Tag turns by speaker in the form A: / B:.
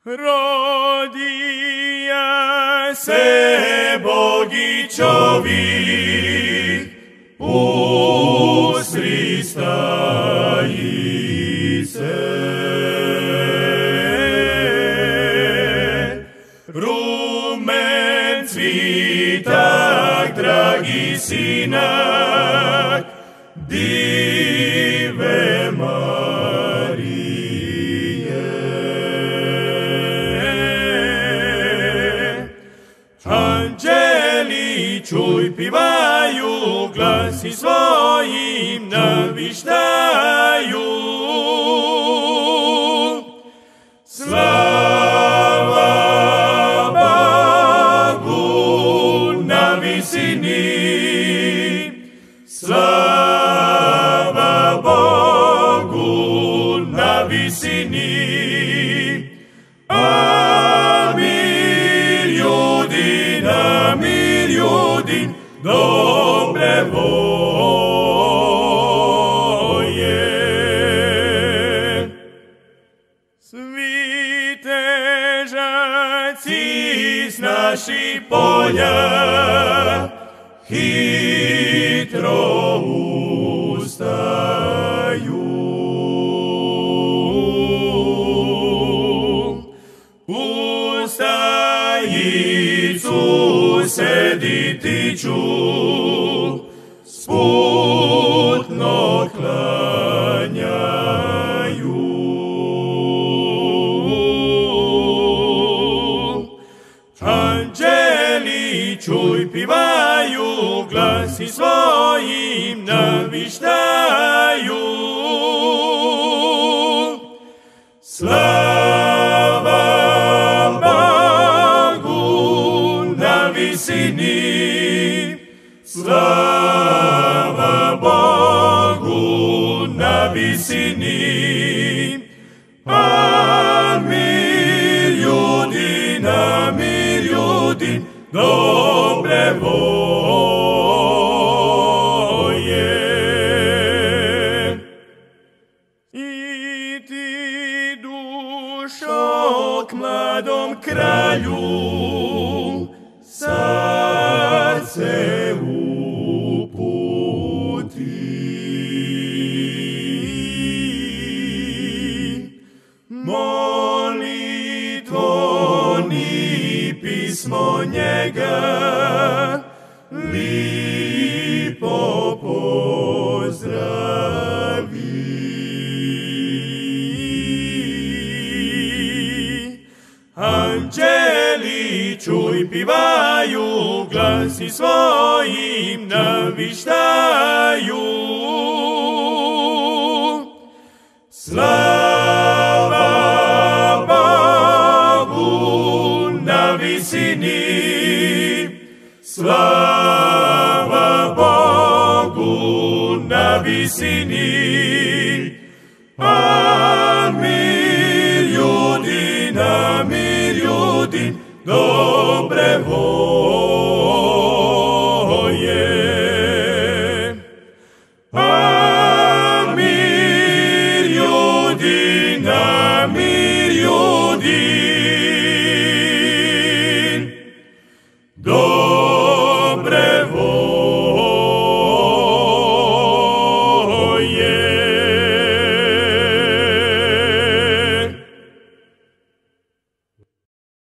A: Rodija se Bog i čovjek usristaji se. Rumen cvitak, dragi sinak, Dive Marije. Anđeli čuj, pivaju, glasi svojim navištaju. Slava Bogu na visini, slava Bogu na visini, a mir ljudin, dobre volje. Svitežaci s naših polja hitro ustaju. Ustajicu sedi tiču, sputno klanjaju. Anđeli čuj, pivaju, glasi svojim navištaju. Slava Bogu na visini, slava Bogu na visini, a mir ljudin, dobre volje. I ti, dušo, k mladom kralju sad se uputi. Molitvom i pismo njega lipo pozdravi. Anđeli čuj, pivaju, glasi svojim navištaju. Slava Bogu na visini, slava Bogu na visini, a mir ljudin, dobre